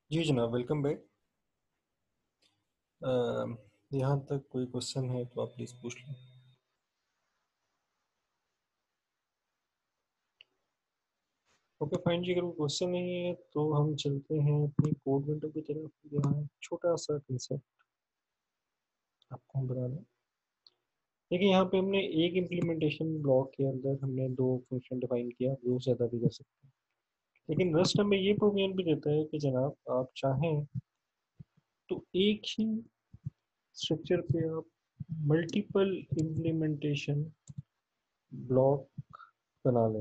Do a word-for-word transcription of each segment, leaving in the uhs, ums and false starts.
जी जनाब, welcome back. यहाँ तक कोई क्वेश्चन है तो आप प्लीज़ पूछ लें। ओके फाइन जी, अगर कोई क्वेश्चन नहीं है तो हम चलते हैं अपनी कोड विंडो की तरफ। यहाँ एक छोटा सा कंसेप्ट आपको हम बता दें। देखिए, यहाँ पे हमने एक इम्प्लीमेंटेशन ब्लॉक के अंदर हमने दो फंक्शन डिफाइन किया, दो से ज़्यादा भी कर सकते हैं। लेकिन रस्ट हमें ये प्रोविजन भी देता है कि जनाब आप चाहें तो एक ही स्ट्रक्चर पे आप मल्टीपल इम्प्लीमेंटेशन ब्लॉक बना लें।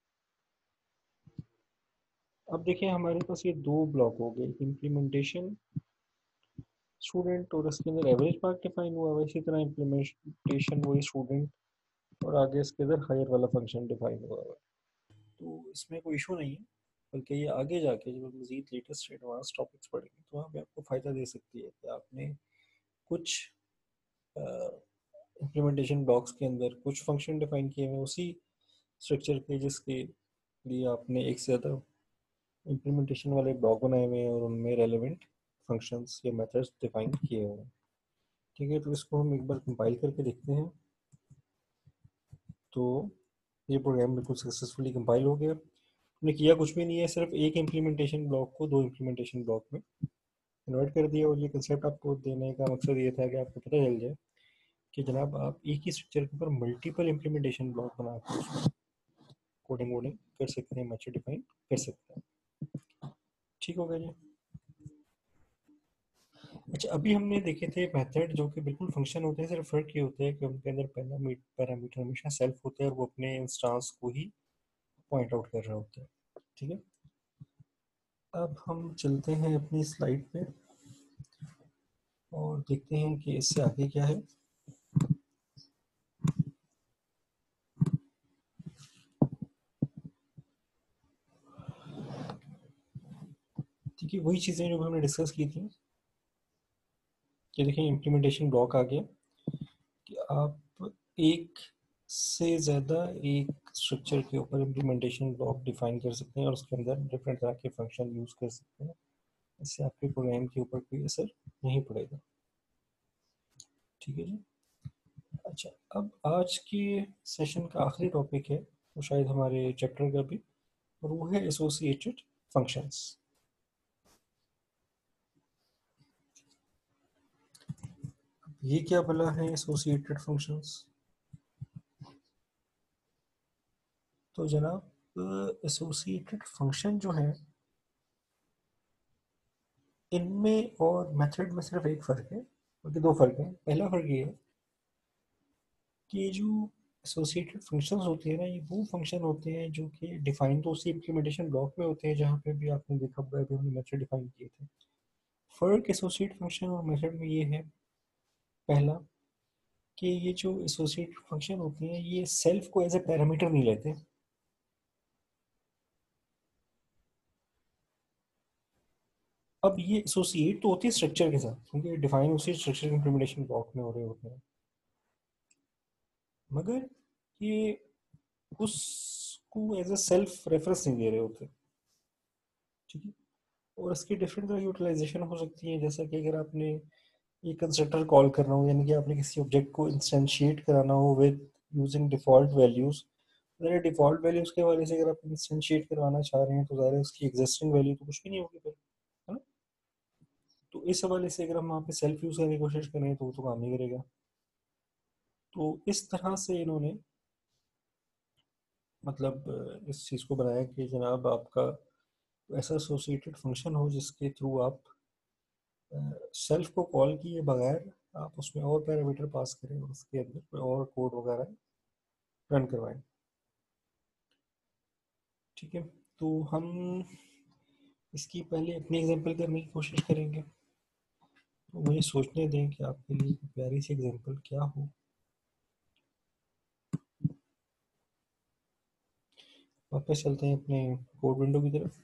अब देखिए, हमारे पास ये दो ब्लॉक हो गए, इम्प्लीमेंटेशन स्टूडेंट और इसके अंदर एवरेज मार्क डिफाइन हुआ हुआ है। इसी तरह इम्प्लीमेंटेशन वही स्टूडेंट और आगे इसके अंदर हायर वाला फंक्शन डिफाइन हुआ हुआ है। तो इसमें कोई इशू नहीं है, बल्कि ये आगे जाके जब हम मजीद लेटेस्ट एडवांस टॉपिक्स पढ़ेंगे तो वहाँ पे आपको फ़ायदा दे सकती है कि आपने कुछ इम्प्लीमेंटेशन ब्लॉक्स के अंदर कुछ फंक्शन डिफाइन किए हुए उसी स्ट्रक्चर के, जिसके लिए आपने एक से ज़्यादा इम्प्लीमेंटेशन वाले ब्लॉक बनाए हुए हैं और उनमें रेलेवेंट फंक्शंस या मेथड्स डिफाइन किए हुए हैं। ठीक है, तो इसको हम एक बार कंपाइल करके देखते हैं। तो ये प्रोग्राम बिल्कुल सक्सेसफुली कंपाइल हो गया। हमने किया कुछ भी नहीं है, सिर्फ एक इम्प्लीमेंटेशन ब्लॉक को दो इम्प्लीमेंटेशन ब्लॉक में कन्वर्ट कर दिया। और ये कंसेप्ट आपको देने का मकसद ये था कि आपको पता चल जाए कि जनाब आप एक ही स्ट्रक्चर के ऊपर मल्टीपल इम्प्लीमेंटेशन ब्लॉक बना के उसमें कोडिंग वोडिंग कर सकते हैं, मैथड डिफाइन कर सकते हैं। ठीक हो गया जी। अच्छा, अभी हमने देखे थे मेथड जो कि बिल्कुल फंक्शन होते हैं, सिर्फ फर्क ये होता है कि उनके अंदर पैरामीटर हमेशा सेल्फ होता है और वो अपने इंस्टांस को ही पॉइंट आउट कर रहे होते हैं। ठीक है, अब हम चलते हैं अपनी स्लाइड पे और देखते हैं कि इससे आगे क्या है। ठीक है, वही चीज़ें जो हमने डिस्कस की थी कि देखिए इम्प्लीमेंटेशन ब्लॉक आ गया कि आप एक से ज़्यादा एक स्ट्रक्चर के ऊपर इम्प्लीमेंटेशन ब्लॉक डिफाइन कर सकते हैं और उसके अंदर डिफरेंट तरह के फंक्शन यूज़ कर सकते हैं। इससे आपके प्रोग्राम के ऊपर कोई असर नहीं पड़ेगा। ठीक है जी। अच्छा, अब आज के सेशन का आखिरी टॉपिक है, वो शायद हमारे चैप्टर का भी, और वो है एसोसिएटेड फंक्शंस। ये क्या भला है एसोसिएटेड फंक्शंस? तो जनाब, एसोसिएटेड फंक्शन जो है, इनमें और मेथड में सिर्फ एक फ़र्क है, बल्कि दो फ़र्क है। पहला फ़र्क ये है कि ये जो एसोसिएटेड फंक्शंस होते हैं ना, ये वो फंक्शन होते हैं जो कि डिफाइन तो उसी इम्प्लीमेंटेशन ब्लॉक में होते हैं जहाँ पे भी आपने देखा होगा अभी हमने मेथड डिफाइन किए थे। फ़र्क एसोसिएट फंक्शन और मेथड में ये है, पहला, कि ये जो एसोसिएटेड फंक्शन होते हैं ये सेल्फ को एज ए पैरामीटर नहीं लेते। अब ये एसोसिएट तो होती है स्ट्रक्चर के साथ, क्योंकि डिफाइन उसी स्ट्रक्चर इम्प्लीमेंटेशन ब्लॉक में हो रहे होते हैं, मगर ये उसको एज ए सेल्फ रेफरेंस नहीं दे रहे होते। ठीक है, और इसकी डिफरेंट तरह की यूटिलाइजेशन हो सकती है, जैसा कि अगर आपने ये कंस्ट्रक्टर कॉल करना हो, यानी कि आपने किसी ऑब्जेक्ट को इंस्टेंशिएट कराना हो विद यूजिंग डिफॉल्ट वैल्यूज। अगर डिफॉल्ट वैल्यूज के हवाले से अगर आप इंस्टेंशिएट करवाना चाह रहे हैं तो ज़ाहिर है उसकी एग्जिस्टिंग वैल्यू तो कुछ भी नहीं होगी फिर, है ना? तो इस हवाले से अगर हम वहाँ पे सेल्फ यूज़ करने की कोशिश करें तो वो तो काम नहीं करेगा। तो इस तरह से इन्होंने मतलब अ, इस चीज़ को बनाया कि जनाब आपका ऐसा एसोसिएटेड फंक्शन हो जिसके थ्रू आप सेल्फ को कॉल किए बगैर आप उसमें और पैरामीटर पास करें और उसके अंदर कोई और कोड वगैरह रन करवाएं। ठीक है, तो हम इसकी पहले अपनी एग्जांपल करने की कोशिश करेंगे। तो मुझे सोचने दें कि आपके लिए प्यारी सी एग्जांपल क्या हो। वापस चलते हैं अपने कोड विंडो की तरफ।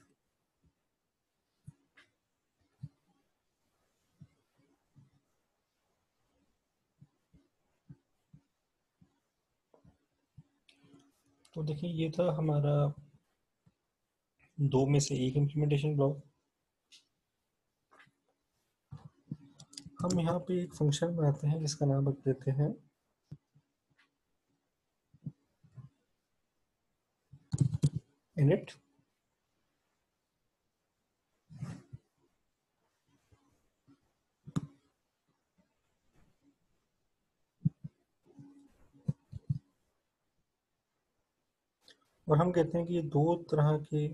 तो देखिए, ये था हमारा दो में से एक इम्प्लीमेंटेशन ब्लॉक। हम यहाँ पे एक फंक्शन बनाते हैं जिसका नाम रख देते हैं init। और हम कहते हैं कि ये दो तरह के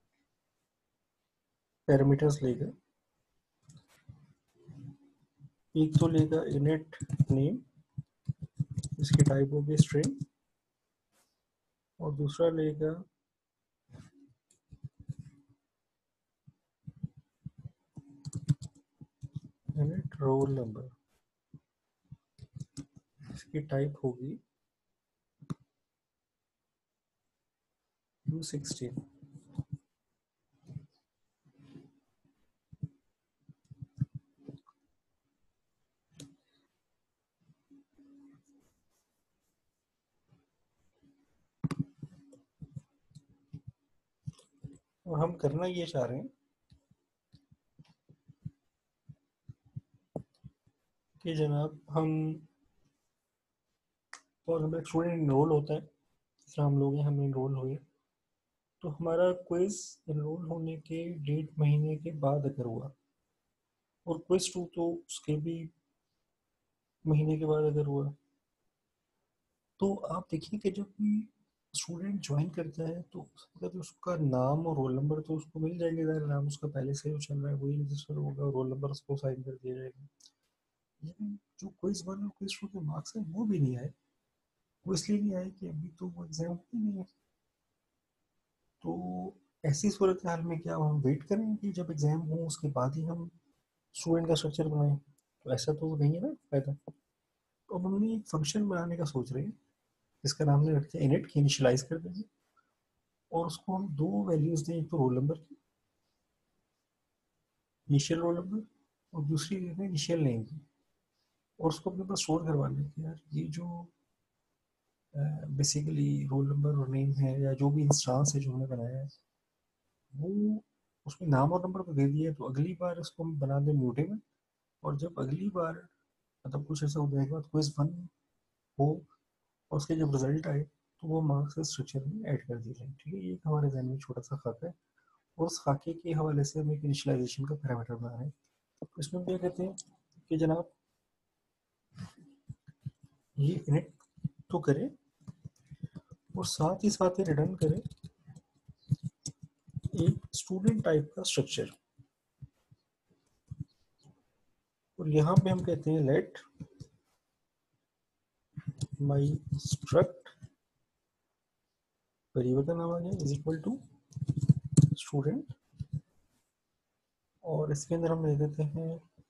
पैरामीटर्स लेगा। एक तो लेगा init नेम, इसकी टाइप होगी स्ट्रिंग, और दूसरा लेगा init रोल नंबर, इसकी टाइप होगी यू सिक्सटीन। और हम करना ये चाह रहे हैं कि जनाब हम, और हमें स्टूडेंट इनरोल होता है, जिसमें हम लोग हैं, हम इनरोल हुए, तो हमारा क्विज इनरोल होने के डेढ़ महीने के बाद अगर हुआ, और क्विज टू तो उसके भी महीने के बाद अगर हुआ, तो आप देखिए कि जब भी स्टूडेंट ज्वाइन करता है तो मतलब उसका नाम और रोल नंबर तो उसको मिल जाएंगे, ज़रा नाम उसका पहले से जो चल रहा है वही रजिस्टर होगा, रोल नंबर उसको साइन कर दिया जाएगा। लेकिन जो क्विज वन और क्विज टू के मार्क्स हैं वो भी नहीं आए। वो इसलिए नहीं आए कि अभी तो वो एग्जाम ही नहीं है। तो ऐसी सूरत हाल में क्या हम वेट करें कि जब एग्जाम हो उसके बाद ही हम स्टूडेंट का स्ट्रक्चर बनाएं? तो ऐसा तो नहीं है ना फायदा। तो अब हमने एक फंक्शन बनाने का सोच रहे हैं जिसका नाम हमने रखा है इनिट, की इनिशियलाइज कर देंगे, और उसको हम दो वैल्यूज दें, एक तो रोल नंबर की, इनिशियल रोल नंबर, और दूसरी देते हैं इनिशियल नेम की, और उसको अपने पास स्टोर करवा लें कि यार ये जो बेसिकली रोल नंबर और नेम है या जो भी इंस्टांस है जो हमने बनाया है वो उसमें नाम और नंबर तो दे दिया है, तो अगली बार इसको हम बना दें म्यूटेबल, और जब अगली बार मतलब कुछ ऐसा हो जाएगा तो क्विज वन हो और उसके जब रिजल्ट आए तो वो मार्क्स स्ट्रक्चर में ऐड कर दिए जाए। ठीक है, ये एक हमारे जहन में छोटा सा खाका है, और उस खाके के हवाले से हम एक इनिशियलाइजेशन का पैरामीटर बना रहे हैं। इसमें क्या कहते हैं कि जनाब ये इनिट तो करें और साथ ही साथ ही रिटर्न करें एक स्टूडेंट टाइप का स्ट्रक्चर। और यहाँ पे हम कहते हैं लेट माई स्ट्रक्ट, वेरिएबल का नाम आ गया, इज इक्वल टू स्टूडेंट, और इसके अंदर हम दे देते हैं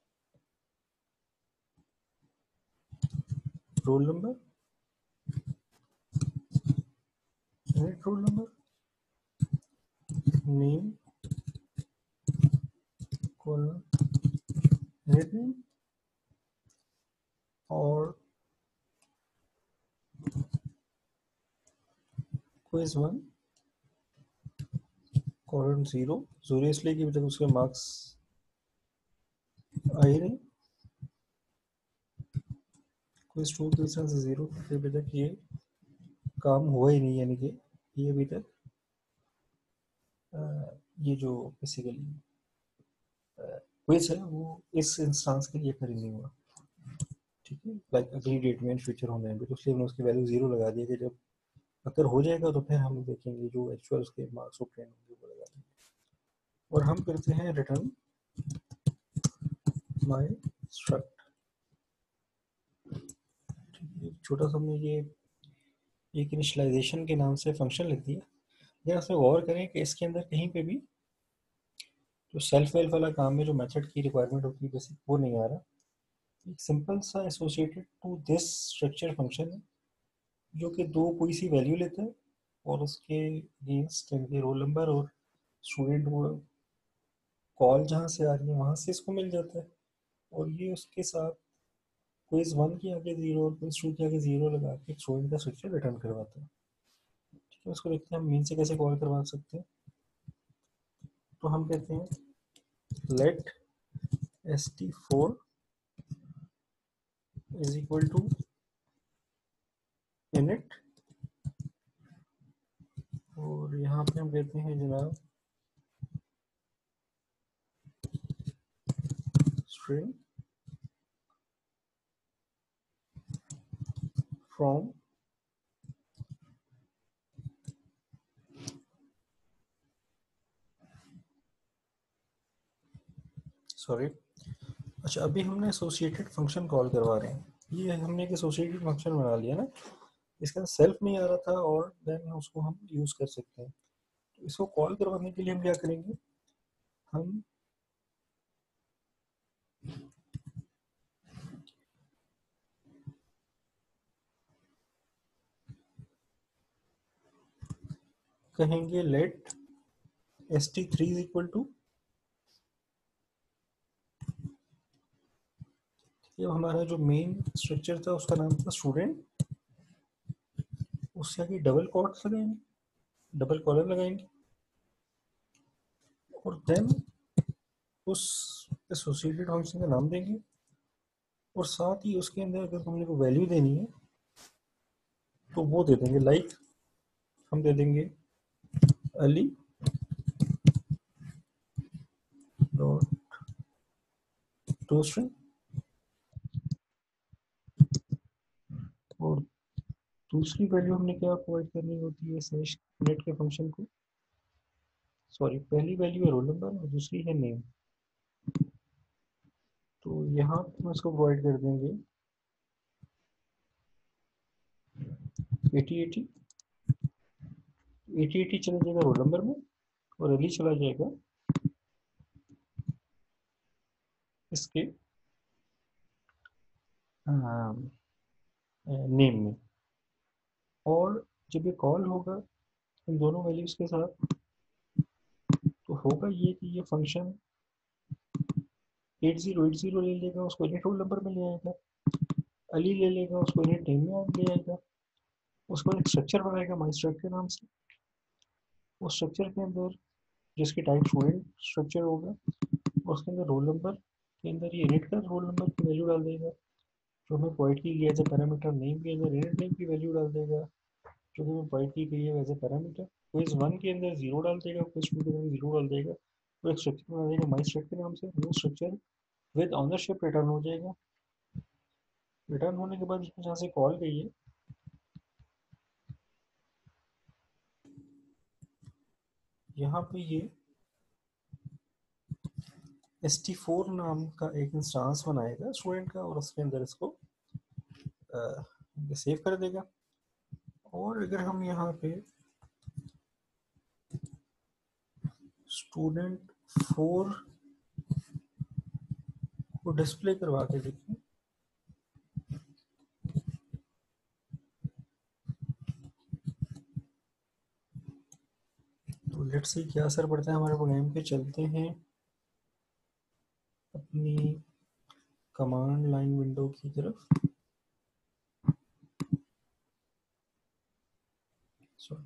roll number, init roll number, name colon init name, और quiz one colon zero. Zero इसलिए कि अभी तक उसके मार्क्स आए नहीं। क्विज टू तो इस तरह से जीरो, अभी तक ये काम हुआ ही नहीं, यानी कि ये अभी तक ये जो बेसिकली क्विज है वो इस इंस्टांस के लिए खरीद नहीं हुआ। ठीक है, लाइक अगली डेट में फ्यूचर होने हैं, तो इसलिए हमने उसकी वैल्यू जीरो लगा दी है कि जब अगर हो जाएगा तो फिर हम देखेंगे जो एक्चुअल उसके मार्क्स ऑप्टेन होंगे वो लगा देंगे। और हम करते हैं रिटर्न माय स्ट्रक्ट। छोटा सा हमने ये एक इनिशियलाइजेशन के नाम से फंक्शन लिख दिया। अगर इसमें गौर करें कि इसके अंदर कहीं पे भी जो सेल्फ वेल्फ वाला काम है, जो मेथड की रिक्वायरमेंट होती है बेसिक, वो नहीं आ रहा। एक सिंपल सा associated to this structure function है जो कि दो कोई सी वैल्यू लेता है और उसके अगेंस्ट इनके रोल नंबर और स्टूडेंट वो कॉल जहाँ से आ रही है वहाँ से इसको मिल जाता है, और ये उसके साथ क्विज वन के आगे जीरो और क्विज टू के आगे जीरो लगा के स्टूडेंट का स्ट्रक्चर रिटर्न करवाता है। ठीक है, उसको देखते हैं हम मीन से कैसे कॉल करवा सकते हैं। तो हम कहते हैं let S T four is equal to init, और यहाँ पे हम कहते हैं जनाब स्ट्रिंग फ्रॉम सॉरी अच्छा, अभी हमने एसोसिएटेड फंक्शन कॉल करवा रहे हैं। ये हमने एक एसोसिएटेड फंक्शन बना लिया ना, इसका सेल्फ नहीं आ रहा था और देन उसको हम यूज़ कर सकते हैं। तो इसको कॉल करवाने के लिए हम क्या करेंगे, हम कहेंगे let S T three is equal to, ये हमारा जो मेन स्ट्रक्चर था उसका नाम था स्टूडेंट, उससे आगे डबल कॉट्स लगाएंगे, डबल कॉलम लगाएंगे, और देन उस एसोसिएटेड फंक्शन का नाम देंगे, और साथ ही उसके अंदर अगर हमने को वैल्यू देनी है तो वो दे देंगे, लाइक like, हम दे देंगे अली डॉट टू स्ट्रिंग, और दूसरी वैल्यू हमने क्या प्रोवाइड करनी होती है स्लैश नेट के फंक्शन को, सॉरी पहली वैल्यू है रोल नंबर और दूसरी है नेम। तो यहाँ पे हम इसको प्रोवाइड कर देंगे एटी एटी, एटी एटी चला जाएगा रोल नंबर में, और अली चला जाएगा इसके नेम में। और जब ये कॉल होगा इन दोनों वैल्यूज के साथ, तो होगा ये कि ये function at zero at zero ले लेगा, उसको इनिट रोल नंबर में ले आएगा, अली ले लेगा उसको इनिट नेम में ले आएगा, उसको एक स्ट्रक्चर बनाएगा माई स्ट्रक्चर के नाम से, उस स्ट्रक्चर के अंदर जिसकी टाइप स्टूडेंट स्ट्रक्चर होगा, उसके अंदर रोल नंबर के अंदर ये इनिट का रोल नंबर की वैल्यू डाल देगा, जो हमें प्रोवाइड की गई है एज ए पैरामीटर नेम के अंदर इनिट नेम की वैल्यू डाल देगा, जो हमें प्रोवाइड की गई है as a parameter quiz one के अंदर जीरो डाल देगा, क्विज टू के अंदर जीरो डाल देगा, वो एक स्ट्रक्चर बना देगा माई स्ट्रक्चर के नाम से, वो स्ट्रक्चर विद ऑनरशिप रिटर्न हो जाएगा। रिटर्न होने के बाद जहाँ से कॉल गई है, यहाँ पे ये एस टी फोर नाम का एक इंस्टांस बनाएगा स्टूडेंट का, और उसके अंदर इसको सेव कर देगा। और अगर हम यहाँ पे स्टूडेंट फोर को डिस्प्ले करवा के देखें, तो लेट्स सी क्या असर पड़ता है हमारे प्रोग्राम पे। चलते हैं अपनी कमांड लाइन विंडो की तरफ। सॉरी,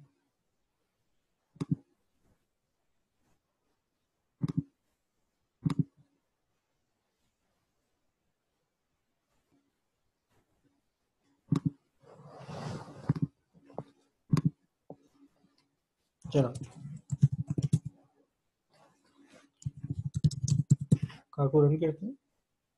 चलो कार को रन करते हैं।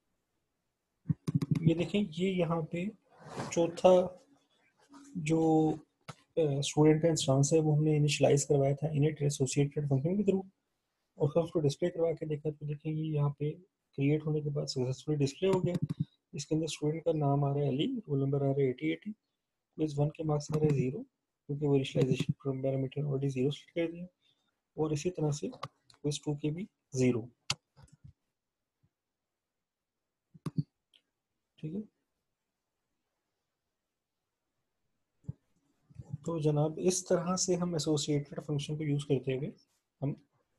ये देखें, ये यहाँ पे चौथा जो स्टूडेंट का इंस्टांस है वो हमने इनिशियलाइज करवाया था इनिट एसोसिएटेड फंक्शन के थ्रू, और फिर उसको डिस्प्ले करवा के देखा, तो देखें ये यहाँ पे क्रिएट होने के बाद सक्सेसफुली डिस्प्ले हो गया। इसके अंदर स्टूडेंट का नाम आ रहा है अली, रोल नंबर आ रहा है एटी एटी, क्विज वन के मार्क्स आ रहे हैं जीरो, क्योंकि वो initialization parameter already zero set कर दिया, और इसी तरह से क्विज टू के भी जीरो। ठीक है, तो जनाब इस तरह से हम एसोसिएटेड फंक्शन को यूज़ करते हुए हम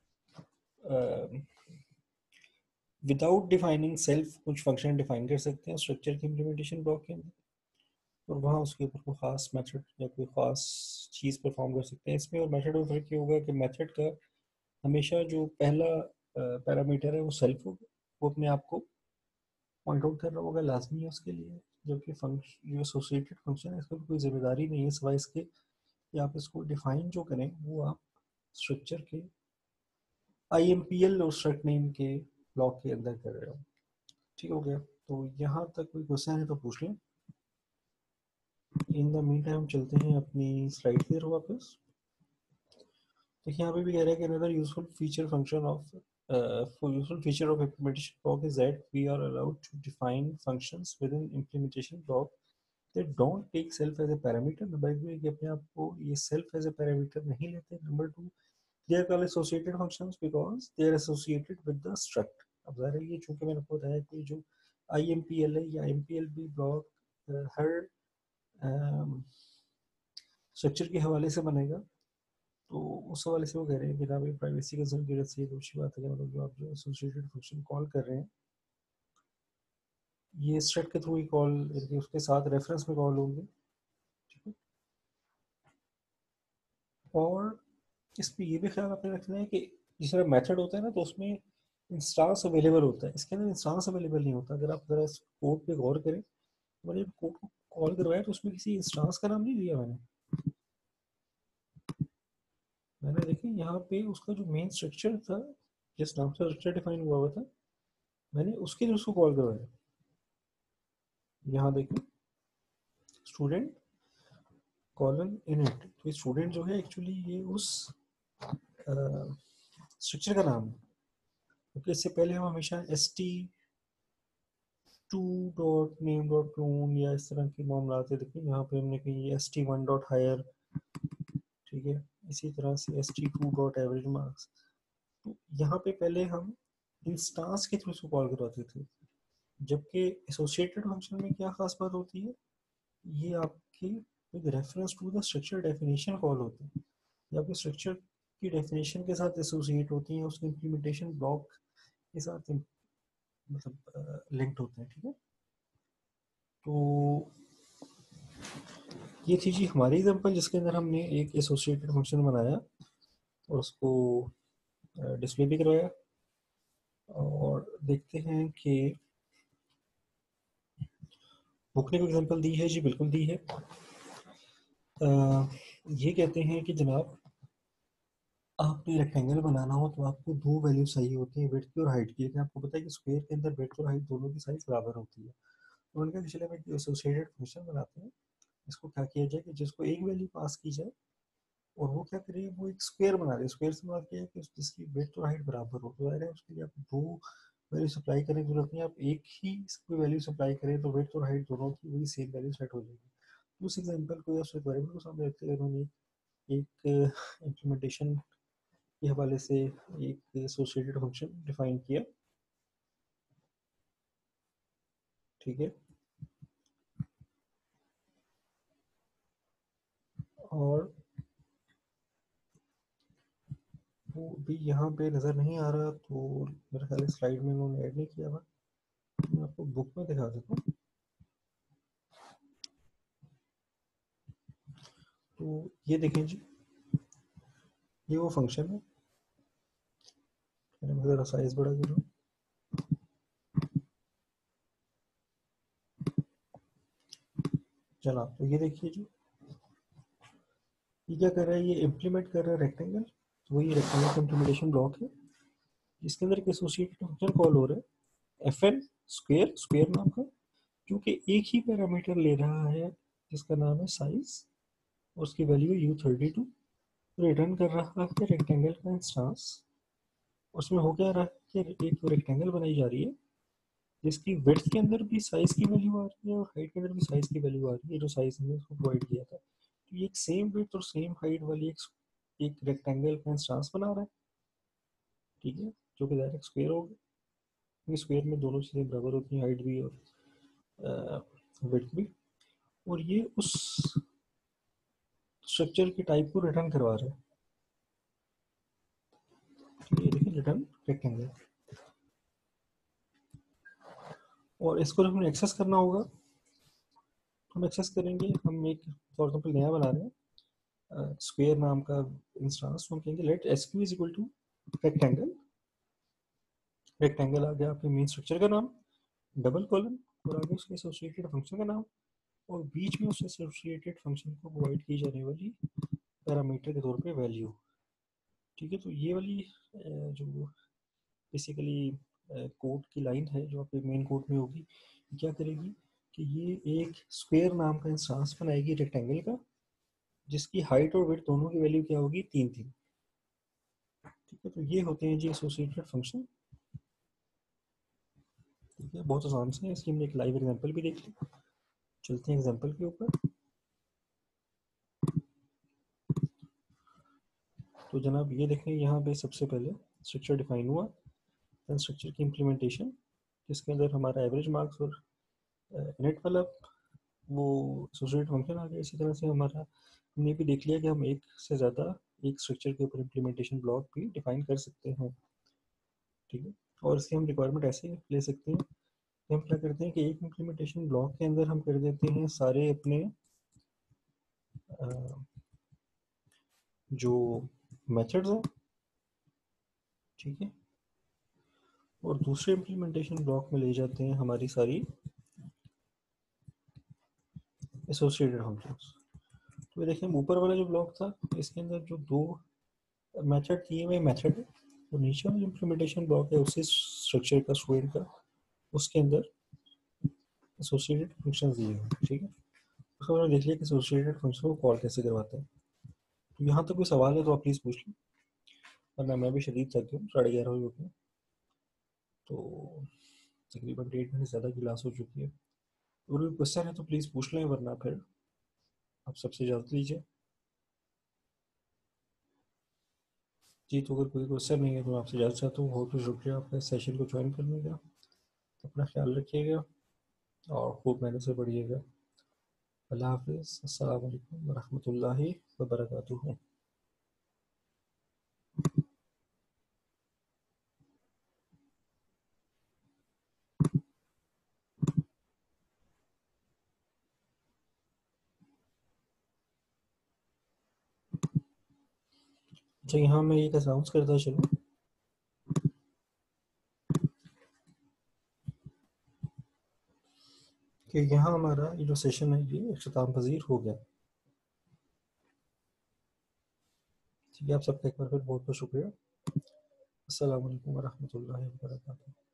विदाउट डिफाइनिंग सेल्फ कुछ फंक्शन डिफाइन कर सकते हैं स्ट्रक्चर की इम्प्लीमेंटेशन ब्लॉक के अंदर, और वहाँ उसके ऊपर कोई ख़ास मेथड या कोई ख़ास चीज़ परफॉर्म कर सकते हैं इसमें। और मेथड में फ़र्क ये होगा कि मेथड का हमेशा जो पहला पैरामीटर है वो सेल्फ होगा, वो अपने आप को पॉइंट आउट कर रहा होगा, लाजमी है उसके लिए। जबकि फंक्शन जो एसोसिएटेड फंक्शन है इसका कोई जिम्मेदारी नहीं है सिवाय इसके कि आप इसको डिफाइन जो करें वो आप स्ट्रक्चर के आई एम पी एल और स्ट्रक्ट नेम के ब्लॉक के अंदर कर रहे हो। ठीक हो गया, तो यहाँ तक कोई क्वेश्चन है तो पूछ लें। इन द मीन टाइम चलते हैं अपनी स्लाइड की तरफ वापस। देखिए यहाँ पे भी कह रहा है कि another useful feature function of uh, for useful feature of implementation block is that we are allowed to define functions within implementation block that don't take self as a parameter। Number एक कि अपने आप को ये self as a parameter नहीं लेते। Number two, they are called associated functions because they are associated with the struct। अब ज़ाहिर है ये चूंकि मैंने आपको बताया कि जो I M P L है या M P L B block हर स्ट्रक्चर के हवाले से बनेगा, तो उस हवाले से वो कह रहे हैं कि ना भाई प्राइवेसी कंसर्न की वजह से तो अच्छी बात है कि मतलब जो आप जो एसोसिएटेड फंक्शन कॉल कर रहे हैं ये स्ट्रक्ट के थ्रू ही कॉल उसके साथ रेफरेंस में कॉल होंगे। ठीक है, और इस पर ये भी ख्याल आपने रखना है कि जिस तरह मेथड होता है ना तो उसमें इंस्टांस अवेलेबल होता है, इसके अंदर इंस्टांस अवेलेबल नहीं होता। अगर आप जरा इस कोड पे गौर करें, मैंने कोड को कॉल करवाया तो उसमें किसी इंस्टांस का नाम नहीं दिया मैंने मैंने देखिए यहाँ पे उसका जो मेन स्ट्रक्चर था जिस नाम से स्ट्रक्चर डिफाइन हुआ हुआ था मैंने उसके लिए उसको कॉल करवाया। यहाँ देखिए स्टूडेंट कॉलन इनिट, तो स्टूडेंट जो है एक्चुअली ये उस स्ट्रक्चर का नाम है, क्योंकि इससे पहले हम हमेशा S T two dot name dot clone या इस तरह के मामला आते देखिए। यहाँ पे हमने कही S T one dot higher, ठीक है, इसी तरह से S T two dot average marks. तो यहाँ पे पहले हम इंस्टांस के थ्रू इसको कॉल करवाते थे, जबकि एसोसिएटेड फंक्शन में क्या खास बात होती है, ये आपके with reference to the structure definition call होते हैं, ये आपके स्ट्रक्चर की डेफिनेशन के साथ एसोसिएट होती हैं, उसके इम्प्लीमेंटेशन ब्लॉक के साथ मतलब लिंक्ड होते हैं। ठीक है, तो ये थी जी हमारी एग्जांपल जिसके अंदर हमने एक एसोसिएटेड फंक्शन बनाया और उसको डिस्प्ले भी करवाया। और देखते हैं कि बुक ने कोई एग्जांपल दी है जी, बिल्कुल दी है। आ, ये कहते हैं कि जनाब आपने रेक्टेंगल बनाना हो तो आपको दो वैल्यू चाहिए होती है, विड्थ की और हाइट की। लेकिन आपको पता है कि स्क्वायर के अंदर विड्थ और हाइट दोनों की साइज बराबर होती है, तो उनका पिछले में एसोसिएटेड फंक्शन बनाते हैं। इसको क्या किया जाए कि जिसको एक वैल्यू पास की जाए और वो क्या करे, वो एक स्क्वायर बना दे। स्क्वायर से बात किया है कि जिसकी विड्थ और हाइट बराबर हो, तो है उसके लिए आप दो वैल्यू सप्लाई करने की जरूरत नहीं, आप एक ही कोई वैल्यू सप्लाई करें तो विड्थ और हाइट दोनों की वही सेम वैल्यू सेट हो जाएगी। उस एग्जांपल को या उस रिक्वायरमेंट को सामने रखते हुए उन्होंने एक इम्प्लीमेंटेशन के हवाले से एक एसोसिएटेड फंक्शन डिफाइन किया। ठीक है, और वो भी यहाँ पे नज़र नहीं आ रहा, तो मेरे ख्याल स्लाइड में उन्होंने ऐड नहीं किया हुआ, मैं आपको बुक में दिखा देता हूँ। तो ये देखें जी, ये वो फंक्शन है, मैंने ज़रा साइज बड़ा कर रहा हूँ। चला, तो ये देखिए जी, ये क्या कर रहा है, ये इम्प्लीमेंट कर रहा है रेक्टेंगल, तो वही रेक्टेंगल का इम्प्लीमेंटेशन ब्लॉक है जिसके अंदर एक एसोसिएटेड फंक्शन कॉल हो रहा है एफ एन स्क्वायर, स्क्वायर नाम का, क्योंकि एक ही पैरामीटर ले रहा है जिसका नाम है साइज, उसकी value U thirty two, return कर रहा है रेक्टेंगल का इंस्टांस। उसमें हो क्या रहा है कि एक रेक्टेंगल बनाई जा रही है जिसकी विड्थ के अंदर भी साइज की वैल्यू आ रही है और हाइट के अंदर भी साइज की वैल्यू आ रही है, जो साइज हमने उसको प्रोवाइड किया था। तो ये एक सेम विड्थ और सेम हाइट वाली एक एक रेक्टेंगल का इंस्टांस बना रहा है। ठीक है, जो कि डायरेक्ट स्क्वायर होगा, स्क्वायर में दोनों चीज़ें बराबर होती हैं, हाइट भी और विड्थ भी, और ये उस स्ट्रक्चर की टाइप को रिटर्न करवा रहा है। तो ये देखिए रिटर्न रेक्टेंगल, और इसको हमें एक्सेस करना होगा। हम एक्सेस करेंगे, हम एक फॉर एग्जांपल नया बना रहे हैं स्क्वायर uh, नाम का इंस्टांस, हम कहेंगे let SQ is equal to rectangle, rectangle आ गया आपके मेन स्ट्रक्चर का नाम, डबल कॉलन, और आगे उसके एसोसिएटेड फंक्शन का नाम, और बीच में उस एसोसिएटेड फंक्शन को प्रोवाइड की जाने वाली पैरामीटर के तौर पे वैल्यू। ठीक है, तो ये वाली जो बेसिकली कोड की लाइन है जो आपके मेन कोड में होगी, क्या करेगी कि ये एक स्क्वायर नाम का इंस्टांस बनाएगी रेक्टेंगल का, जिसकी हाइट और विड्थ दोनों की वैल्यू क्या होगी, तीन तीन। ठीक है, तो ये होते हैं जी एसोसिएटेड फंक्शन। ठीक है, बहुत आसान से है, इसकी हमने एक लाइव एग्जांपल भी देख ली। चलते हैं एग्जांपल के ऊपर। तो जनाब ये देखें, यहाँ पे सबसे पहले स्ट्रक्चर डिफाइन हुआ, देन स्ट्रक्चर की इम्प्लीमेंटेशन, जिसके अंदर हमारा एवरेज मार्क्स और नेट वाला वो एसोसिएटेड फंक्शन आ गया। इसी तरह से हमारा हमने भी देख लिया कि हम एक से ज़्यादा एक स्ट्रक्चर के ऊपर इम्प्लीमेंटेशन ब्लॉक भी डिफाइन कर सकते हैं। ठीक है, और इसकी हम रिक्वायरमेंट ऐसे ले सकते हैं कि हम क्या करते हैं कि एक इम्प्लीमेंटेशन ब्लॉक के अंदर हम कर देते हैं सारे अपने जो मेथड्स हैं, ठीक है, और दूसरे इम्प्लीमेंटेशन ब्लॉक में ले जाते हैं हमारी सारी एसोसिएटेड फंक्शंस। तो देखिए ऊपर वाला जो ब्लॉक था इसके अंदर जो दो मेथड दिए हुए मेथड है, और नीचे वाला इम्प्लीमेंटेशन ब्लॉक है उसी स्ट्रक्चर का स्टूडेंट का, उसके अंदर एसोसिएटेड फंक्शंस दिए हुए हैं। ठीक है, उसको हमने देख लिया कि एसोसिएटेड फंक्शन को कॉल कैसे करवाते हैं। तो यहाँ तक कोई सवाल है तो आप प्लीज़ पूछ लें, वरना मैं भी शदीद थक गया हूँ, साढ़े ग्यारह हो चुके हैं, तो तकरीबन डेढ़ घंटे ज़्यादा की क्लास हो चुकी है। अगर कोई क्वेश्चन है तो प्लीज़ पूछ लें, वरना फिर आप सबसे इजाज़त लीजिए। जी, तो अगर कोई क्वेश्चन नहीं है तो आपसे इजाज़त चाहता हूँ। बहुत बहुत शुक्रिया आपका सेशन को ज्वाइन करने का। अपना ख्याल रखिएगा और खूब मेहनत से पढ़िएगा। अल्लाह हाफ़िज़। अस्सलामु अलैकुम वरहमतुल्लाहि वबरकातुहू। अच्छा, यहाँ मैं एक अनाउंस करता चलूँ कि यहाँ हमारा ये जो सेशन है ये इख्तिताम पजीर हो गया। ठीक है, आप सबका एक बार फिर बहुत बहुत शुक्रिया। अस्सलामु अलैकुम वरहमतुल्लाहि वबरकातुहू।